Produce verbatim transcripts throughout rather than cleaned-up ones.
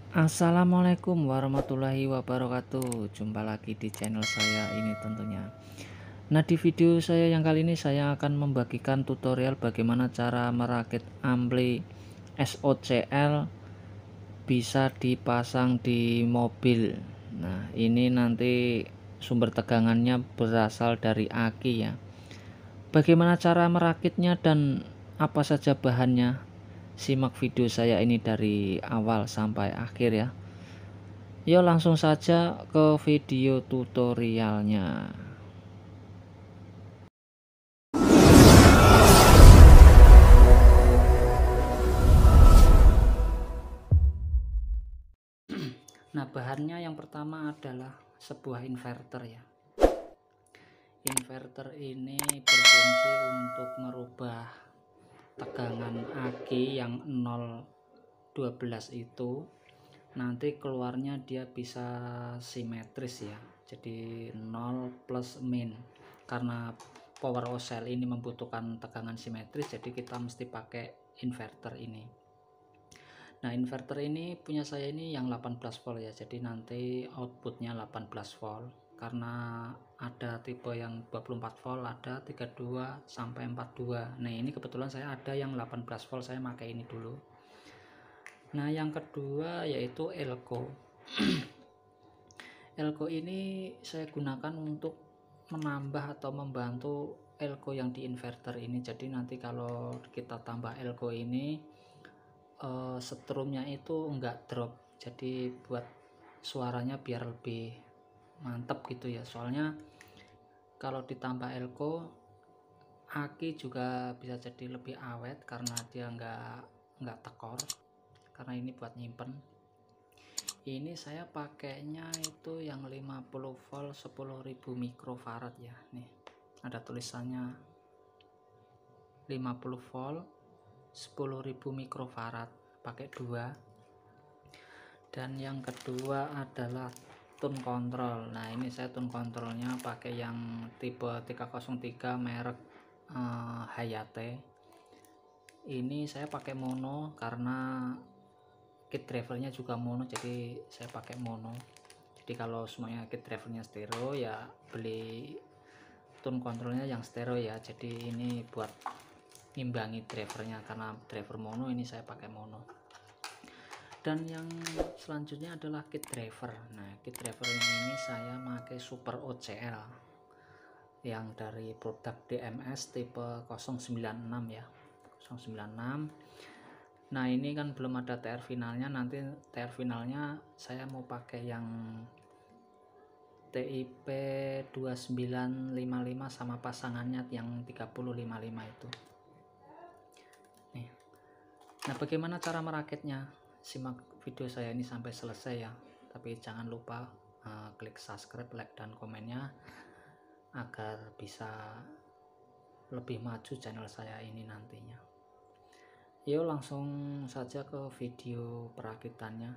Assalamualaikum warahmatullahi wabarakatuh. Jumpa lagi di channel saya ini tentunya. Nah, di video saya yang kali ini saya akan membagikan tutorial bagaimana cara merakit ampli S O C L bisa dipasang di mobil. Nah, ini nanti sumber tegangannya berasal dari aki ya. Bagaimana cara merakitnya dan apa saja bahannya? Simak video saya ini dari awal sampai akhir ya. Yuk langsung saja ke video tutorialnya. Nah, bahannya yang pertama adalah sebuah inverter ya. Inverter ini berfungsi untuk merubah tegangan aki yang nol dua belas itu nanti keluarnya dia bisa simetris ya, jadi nol plus min. Karena power cell ini membutuhkan tegangan simetris, jadi kita mesti pakai inverter ini. Nah, inverter ini punya saya ini yang delapan belas volt ya, jadi nanti outputnya delapan belas volt. Karena ada tipe yang dua puluh empat volt, ada tiga puluh dua sampai empat puluh dua. Nah, ini kebetulan saya ada yang delapan belas volt, saya pakai ini dulu. Nah, yang kedua yaitu elko. Elko ini saya gunakan untuk menambah atau membantu elko yang di inverter ini. Jadi nanti kalau kita tambah elko ini, uh, setrumnya itu enggak drop, jadi buat suaranya biar lebih mantap gitu ya. Soalnya kalau ditambah elko, aki juga bisa jadi lebih awet karena dia enggak enggak tekor, karena ini buat nyimpen. Ini saya pakainya itu yang lima puluh volt sepuluh ribu mikrofarad ya. Nih ada tulisannya lima puluh volt sepuluh ribu mikrofarad, pakai dua. Dan yang kedua adalah tune control. Nah, ini saya tune controlnya pakai yang tipe tiga nol tiga merek uh, Hayate. Ini saya pakai mono karena kit drivernya juga mono, jadi saya pakai mono. Jadi kalau semuanya kit drivernya stereo ya beli tune controlnya yang stereo ya. Jadi ini buat ngimbangi drivernya, karena driver mono ini saya pakai mono. Dan yang selanjutnya adalah kit driver. Nah, kit driver ini saya pakai Super O C L yang dari produk D M S tipe nol sembilan enam ya, nol sembilan enam. Nah, ini kan belum ada T R finalnya. Nanti T R finalnya saya mau pakai yang T I P dua sembilan lima lima sama pasangannya yang tiga nol lima lima itu. Nih. Nah, bagaimana cara merakitnya? Simak video saya ini sampai selesai ya. Tapi jangan lupa uh, klik subscribe, like, dan komennya agar bisa lebih maju channel saya ini nantinya. Yuk langsung saja ke video perakitannya.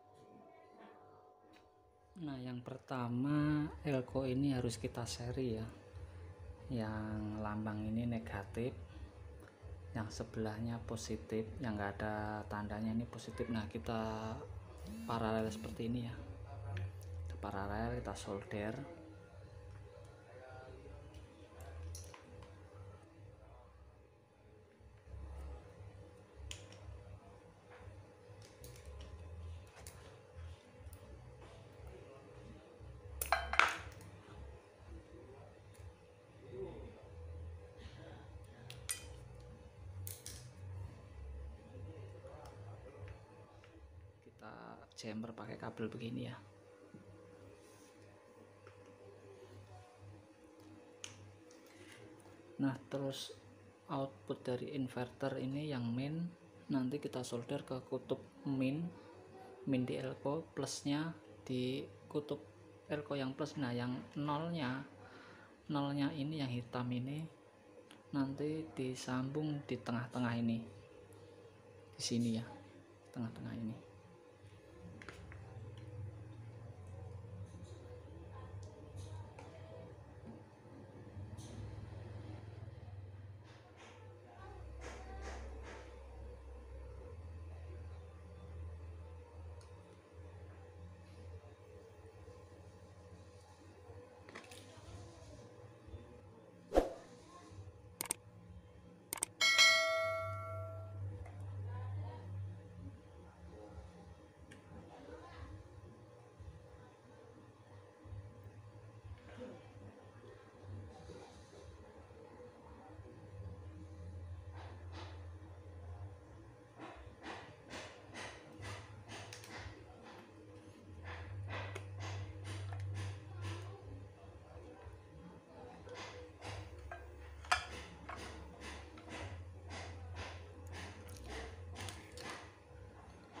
Nah, yang pertama elko ini harus kita seri ya. Yang lambang ini negatif, yang sebelahnya positif, yang enggak ada tandanya ini positif. Nah, kita paralel seperti ini ya. Kita paralel, kita solder. Jumper pakai kabel begini ya. Nah, terus output dari inverter ini yang min nanti kita solder ke kutub min, min di elko, plusnya di kutub elko yang plus. Nah, yang nolnya nolnya ini yang hitam ini nanti disambung di tengah-tengah ini, di sini ya, tengah-tengah ini.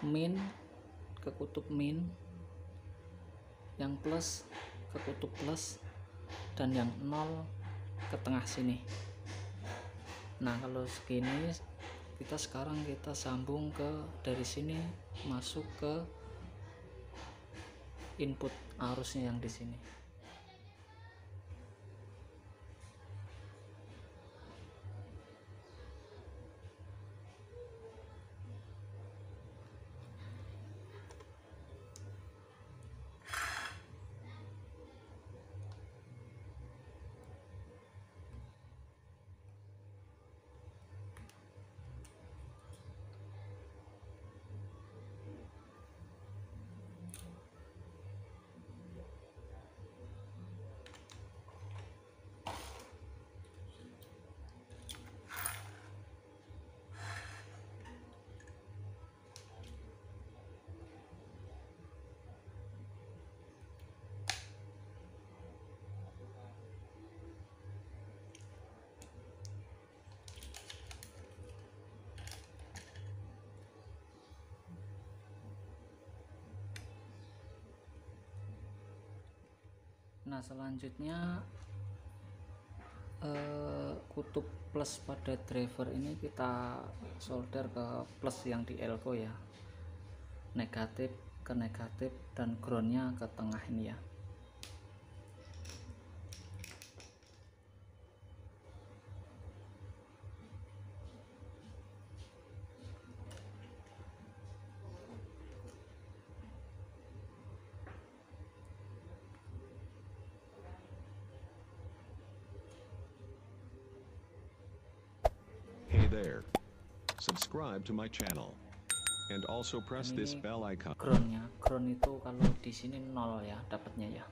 min ke kutub min, yang plus ke kutub plus, dan yang nol ke tengah sini. Nah kalau segini kita sekarang kita sambung ke dari sini masuk ke input arusnya yang di sini. Nah selanjutnya eh, kutub plus pada driver ini kita solder ke plus yang di elko ya, negatif ke negatif dan groundnya ke tengah ini ya. Hey there. Subscribe to my channel. And also press this bell icon. Groundnya, ground itu kalau di sini nol ya dapatnya ya.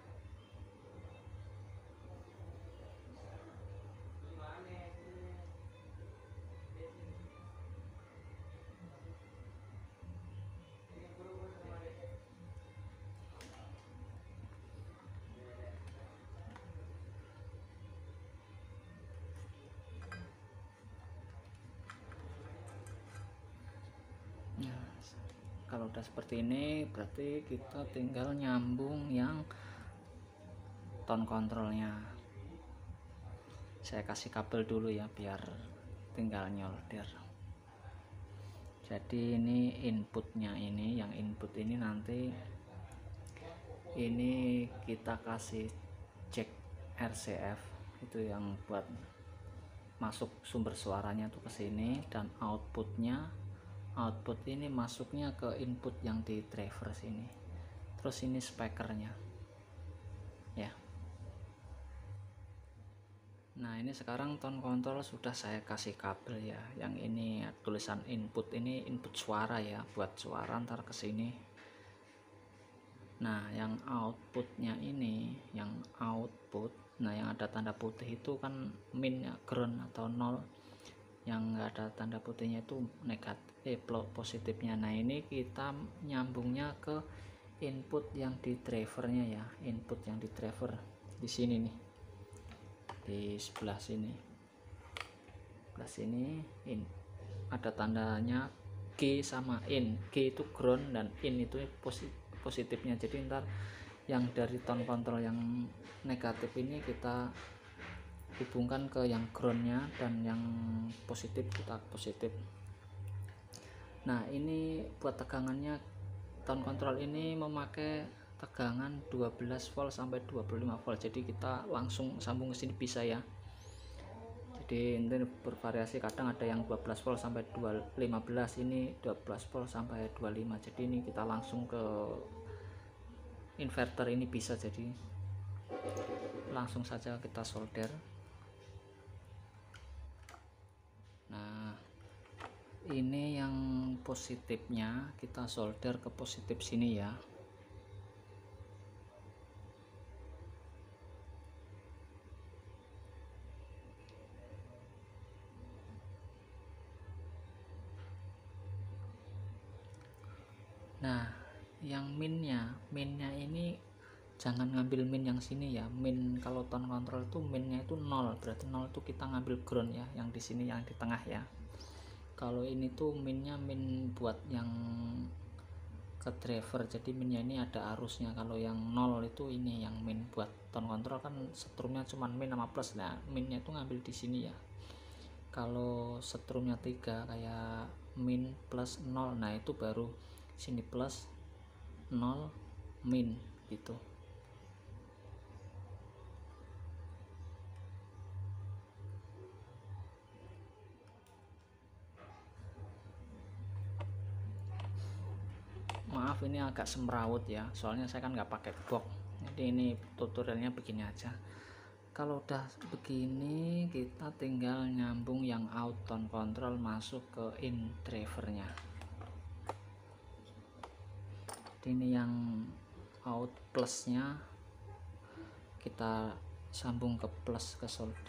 Nah, kalau udah seperti ini berarti kita tinggal nyambung yang tone controlnya. Saya kasih kabel dulu ya biar tinggal nyolder. Jadi ini inputnya, ini yang input ini nanti ini kita kasih cek R C F itu yang buat masuk sumber suaranya tuh ke sini, dan outputnya output ini masuknya ke input yang di driver sini. Terus ini speakernya ya. Nah ini sekarang tone control sudah saya kasih kabel ya, yang ini tulisan input ini input suara ya, buat suara ntar ke sini. Nah yang outputnya ini, yang output, nah yang ada tanda putih itu kan min ya, ground atau nol. Yang enggak ada tanda putihnya itu negatif, eh, positifnya. Nah ini kita nyambungnya ke input yang di drivernya ya, input yang di driver di sini nih, di sebelah sini, sebelah sini in ada tandanya G sama in. G itu ground dan in itu positifnya. Jadi ntar yang dari tone control yang negatif ini kita hubungkan ke yang groundnya, dan yang positif kita positif. Nah ini buat tegangannya, tone control ini memakai tegangan dua belas volt sampai dua puluh lima volt. Jadi kita langsung sambung ke sini bisa ya. Jadi ini bervariasi, kadang ada yang dua belas volt sampai lima belas, ini dua belas volt sampai dua puluh lima. Jadi ini kita langsung ke inverter ini bisa, jadi langsung saja kita solder. Nah ini yang positifnya kita solder ke positif sini ya. Nah yang minnya, minnya ini jangan ngambil min yang sini ya. Min kalau tone control itu minnya itu nol, berarti nol itu kita ngambil ground ya, yang di sini yang di tengah ya. Kalau ini tuh minnya min buat yang ke driver. Jadi minnya ini ada arusnya. Kalau yang nol itu ini yang min buat tone control kan setrumnya cuman min sama plus. Nah minnya itu ngambil di sini ya. Kalau setrumnya tiga kayak min plus nol, nah itu baru sini plus nol min gitu. Maaf ini agak semrawut ya, soalnya saya kan nggak pakai box, jadi ini tutorialnya begini aja. Kalau udah begini kita tinggal nyambung yang out tone control masuk ke in drivernya. Ini yang out plusnya kita sambung ke plus ke solder.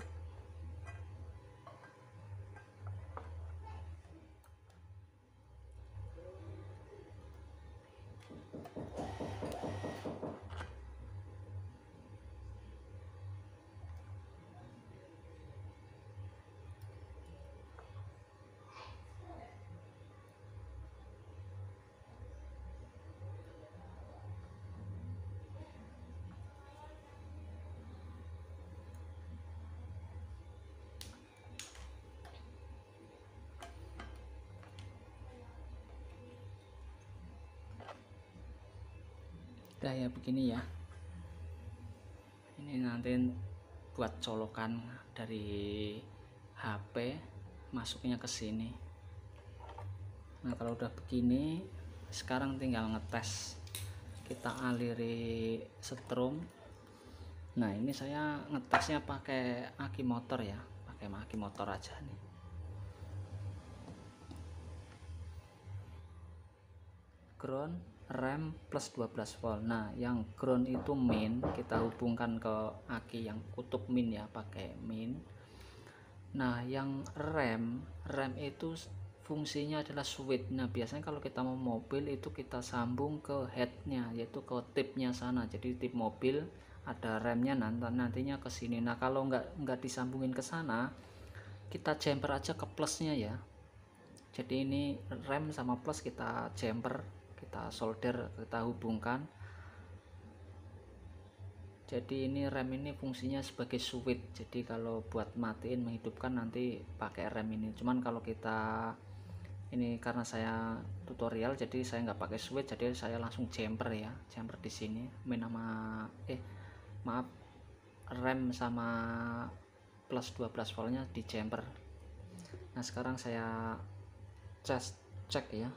Udah ya begini ya, ini nanti buat colokan dari H P masuknya ke sini. Nah kalau udah begini sekarang tinggal ngetes, kita aliri setrum. Nah ini saya ngetesnya pakai aki motor ya, pakai aki motor aja nih. Ground, rem plus dua belas volt. Nah yang ground itu min, kita hubungkan ke aki yang kutub min ya, pakai min. Nah yang rem, rem itu fungsinya adalah switch. Nah biasanya kalau kita mau mobil itu kita sambung ke headnya, yaitu ke tipnya sana. Jadi tip mobil ada remnya, nanti nantinya ke sini. Nah kalau nggak nggak disambungin ke sana, kita jumper aja ke plusnya ya. Jadi ini rem sama plus kita jumper, kita solder, kita hubungkan. Jadi ini rem ini fungsinya sebagai switch. Jadi kalau buat matiin menghidupkan nanti pakai rem ini. Cuman kalau kita ini karena saya tutorial jadi saya nggak pakai switch, jadi saya langsung jumper ya, jumper di sini min sama eh maaf rem sama plus dua belas voltnya di jumper. Nah sekarang saya tes cek ya.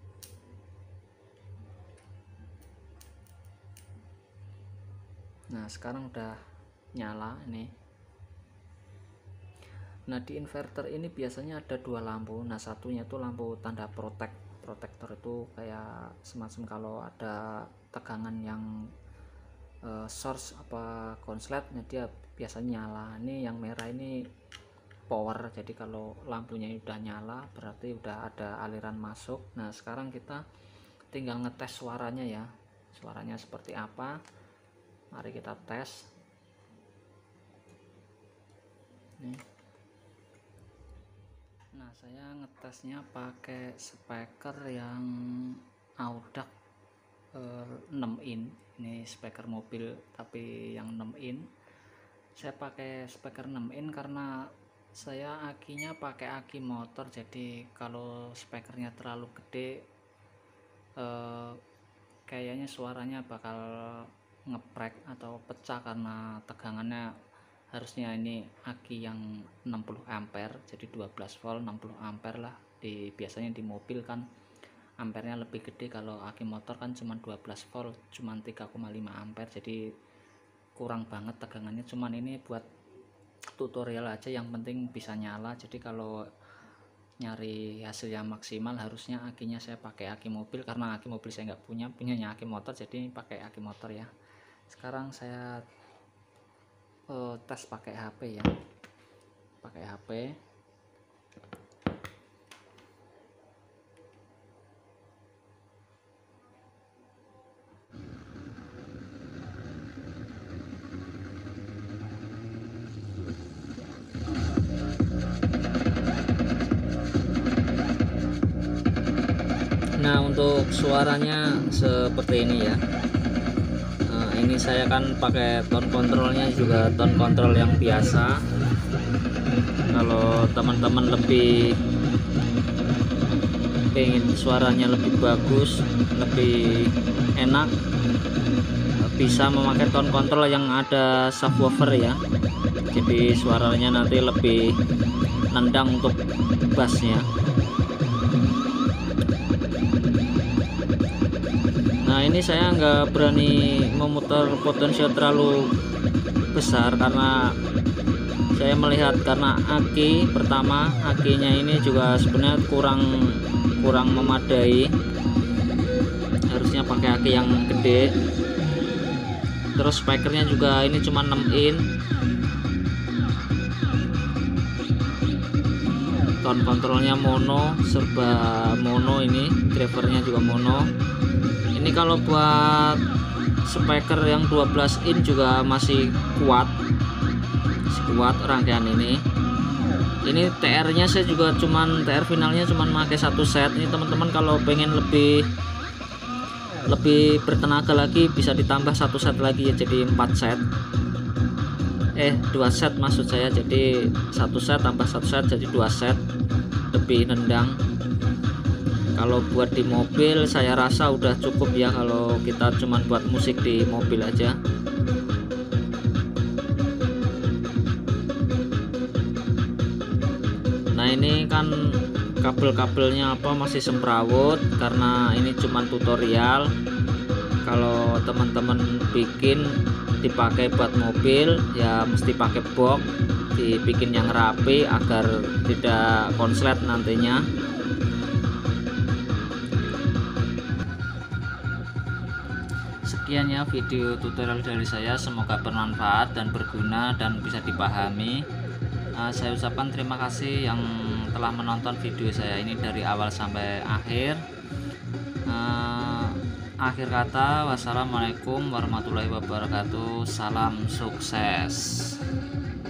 Nah sekarang udah nyala ini. Nah di inverter ini biasanya ada dua lampu. Nah satunya itu lampu tanda protect, protektor itu kayak semacam kalau ada tegangan yang uh, source apa konsletnya dia biasanya nyala. Ini yang merah ini power, jadi kalau lampunya udah nyala berarti udah ada aliran masuk. Nah sekarang kita tinggal ngetes suaranya ya, suaranya seperti apa. Mari kita tes. Nih. Nah saya ngetesnya pakai speaker yang Audac eh, enam in. Ini speaker mobil tapi yang enam in. Saya pakai speaker enam in karena saya akinya pakai aki motor, jadi kalau speakernya terlalu gede eh, kayaknya suaranya bakal ngeprek atau pecah karena tegangannya harusnya ini aki yang enam puluh ampere, jadi dua belas volt enam puluh ampere lah. Di biasanya di mobil kan ampernya lebih gede, kalau aki motor kan cuma dua belas volt, cuma tiga koma lima ampere, jadi kurang banget tegangannya. Cuman ini buat tutorial aja, yang penting bisa nyala. Jadi kalau nyari hasil yang maksimal harusnya akinya saya pakai aki mobil, karena aki mobil saya nggak punya, punyanya aki motor, jadi pakai aki motor ya. Sekarang saya uh, tes pakai H P ya, pakai H P. Nah Nah untuk suaranya seperti ini ya. Nah, ini saya kan pakai tone controlnya juga tone control yang biasa. Kalau teman-teman lebih pengen suaranya lebih bagus, lebih enak, bisa memakai tone control yang ada subwoofer ya. Jadi suaranya nanti lebih nendang untuk bassnya. Nah ini saya nggak berani memutar potensial terlalu besar karena saya melihat karena aki pertama akinya ini juga sebenarnya kurang kurang memadai, harusnya pakai aki yang gede. Terus speakernya juga ini cuma enam in, tone controlnya mono, serba mono, ini drivernya juga mono. Ini kalau buat speaker yang dua belas in juga masih kuat, masih kuat rangkaian ini. Ini T R nya saya juga cuman T R finalnya cuman pakai satu set. Ini teman-teman kalau pengen lebih lebih bertenaga lagi bisa ditambah satu set lagi ya, jadi empat set, eh dua set maksud saya. Jadi satu set tambah satu set jadi dua set, lebih nendang. Kalau buat di mobil saya rasa udah cukup ya, kalau kita cuman buat musik di mobil aja. Nah ini kan kabel-kabelnya apa masih semrawut karena ini cuman tutorial. Kalau teman-teman bikin dipakai buat mobil ya mesti pakai box, dibikin yang rapi agar tidak konslet nantinya. Sekian ya video tutorial dari saya, semoga bermanfaat dan berguna dan bisa dipahami. Uh, saya ucapkan terima kasih yang telah menonton video saya ini dari awal sampai akhir. Uh, akhir kata, wassalamualaikum warahmatullahi wabarakatuh. Salam sukses.